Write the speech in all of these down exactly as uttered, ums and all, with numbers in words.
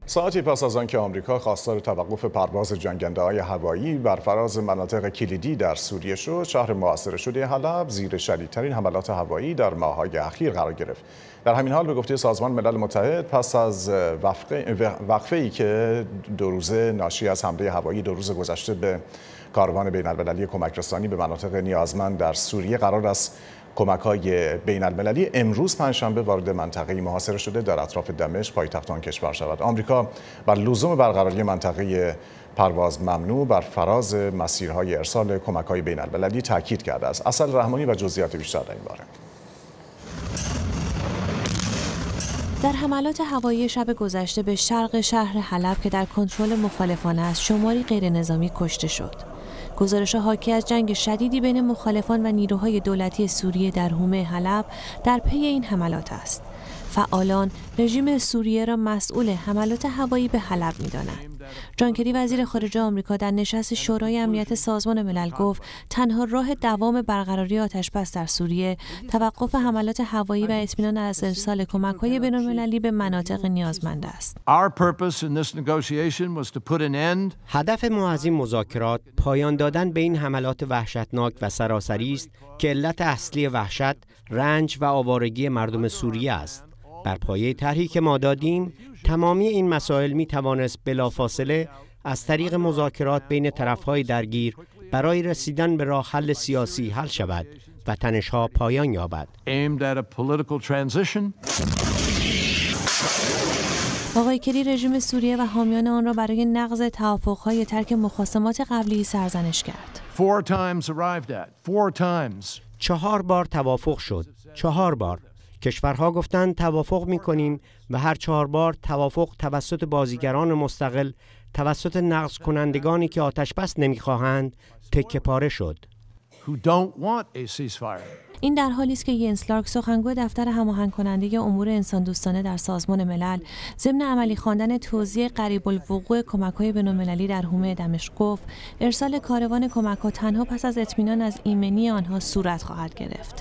ساعتی پس از آنکه آمریکا خواستار توقف پرواز جنگنده‌های هوایی بر فراز مناطق کلیدی در سوریه شد، شهر محاصره شده حلب زیر شدیدترین حملات هوایی در ماه‌های اخیر قرار گرفت. در همین حال به گفته سازمان ملل متحد پس از وقفه‌ای که دو روزه ناشی از حمله هوایی دو روز گذشته به کاروان بین‌المللی کمک رسانی به مناطق نیازمند در سوریه قرار است کمک‌های بین‌المللی امروز پنجشنبه وارد منطقه محاصره شده در اطراف دمشق پایتخت آن کشور شود. آمریکا بر لزوم برقراری منطقه پرواز ممنوع بر فراز مسیرهای ارسال کمک‌های بین‌المللی تاکید کرده است. اصل رحمانی و جزئیات بیشتر در این باره. در حملات هوایی شب گذشته به شرق شهر حلب که در کنترل مخالفان است، شماری غیرنظامی کشته شد. گزارش حاکی از جنگ شدیدی بین مخالفان و نیروهای دولتی سوریه در حومه حلب در پی این حملات است. فعالان رژیم سوریه را مسئول حملات هوایی به حلب می‌دانند. جان کری وزیر خارجه آمریکا در نشست شورای امنیت سازمان ملل گفت تنها راه دوام برقراری آتش‌بس در سوریه توقف حملات هوایی و اطمینان از ارسال کمک‌های بین‌المللی به مناطق نیازمند است. هدف ما از این مذاکرات پایان دادن به این حملات وحشتناک و سراسری است که علت اصلی وحشت، رنج و آوارگی مردم سوریه است. بر پایه طرحی که ما دادیم، تمامی این مسائل می توانست بلافاصله از طریق مذاکرات بین طرف‌های درگیر برای رسیدن به راه حل سیاسی حل شود و تنش‌ها پایان یابد. آقای کری رژیم سوریه و حامیان آن را برای نقض توافق‌های ترک مخاصمات قبلی سرزنش کرد. چهار بار توافق شد. چهار بار. کشورها گفتند توافق می‌کنیم و هر چهار بار توافق توسط بازیگران مستقل، توسط نقض کنندگانی که آتش بس نمی‌خواهند، تکه پاره شد. این در حالی است که ینس لارک سخنگوی دفتر هماهنگ کننده امور انسان دوستانه در سازمان ملل ضمن عملی خواندن توزیع قریب الوقوع کمک‌های بین‌المللی در حومه دمشق گفت ارسال کاروان کمک‌ها تنها پس از اطمینان از ایمنی آنها صورت خواهد گرفت.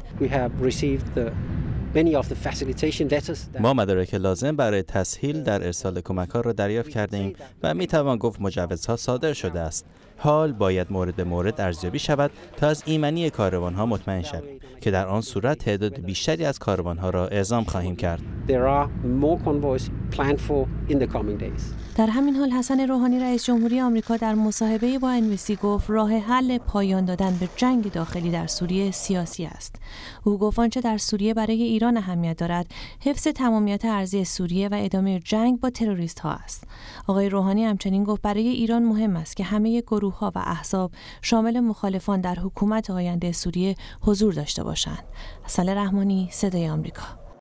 ما مدارک لازم برای تسهیل در ارسال کمک‌ها را دریافت کرده‌ایم و می‌توان گفت مجوزها صادر شده است. حال باید مورد به مورد ارزیابی شود تا از ایمنی کاروان‌ها مطمئن شویم که در آن صورت تعداد بیشتری از کاروان‌ها را اعزام خواهیم کرد. در همین حال حسن روحانی رئیس جمهوری آمریکا در مصاحبه‌ای با ان بی سی گفت راه حل پایان دادن به جنگ داخلی در سوریه سیاسی است. او گفت آنچه در سوریه برای ایران اهمیت دارد حفظ تمامیت ارضی سوریه و ادامه جنگ با تروریست‌ها است. آقای روحانی همچنین گفت برای ایران مهم است که همه گروه‌ها و احزاب شامل مخالفان در حکومت آینده سوریه حضور داشته باشند. اصل رحمانی، صدای آمریکا.